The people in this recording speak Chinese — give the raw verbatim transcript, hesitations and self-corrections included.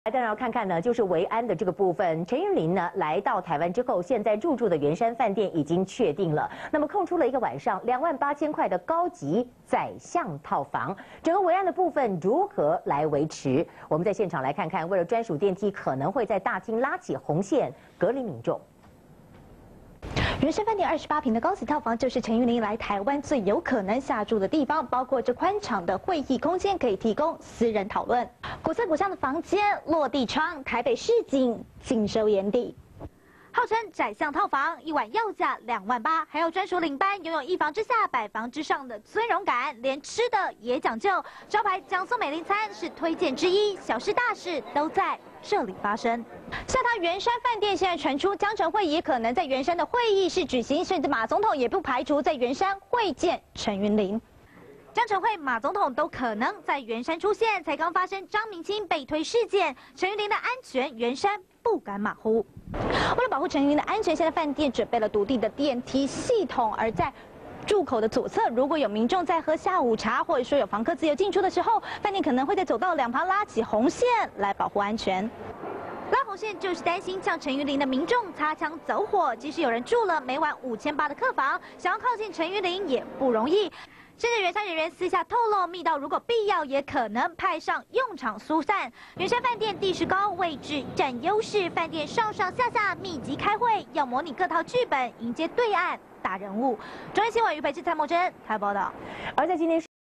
当然要看看呢，就是维安的这个部分。陈云林呢来到台湾之后，现在入住的圆山饭店已经确定了，那么空出了一个晚上两万八千块的高级宰相套房。整个维安的部分如何来维持？我们在现场来看看，为了专属电梯，可能会在大厅拉起红线隔离民众。 圆山饭店二十八坪的高级套房，就是陈云林来台湾最有可能下住的地方，包括这宽敞的会议空间，可以提供私人讨论。古色古香的房间，落地窗，台北市景尽收眼底。 号称宰相套房，一晚要价两万八，还有专属领班，拥有一房之下百房之上的尊荣感，连吃的也讲究。招牌江苏美林餐是推荐之一，小事大事都在这里发生。下榻圆山饭店，现在传出江城会也可能在圆山的会议室举行，甚至马总统也不排除在圆山会见陈云林。 江城会、马总统都可能在圆山出现。才刚发生张明清被推事件，陈云林的安全，圆山不敢马虎。为了保护陈云林的安全，现在饭店准备了独立的电梯系统。而在入口的左侧，如果有民众在喝下午茶，或者说有房客自由进出的时候，饭店可能会在走道两旁拉起红线来保护安全。 拉红线就是担心像陈云林的民众擦枪走火，即使有人住了每晚五千八的客房，想要靠近陈云林也不容易。甚至圆山人员私下透露，密道如果必要，也可能派上用场疏散。圆山饭店地势高，位置占优势，饭店上上下下密集开会，要模拟各套剧本，迎接对岸大人物。中央新闻于培智、蔡默珍台报道。 而在今天。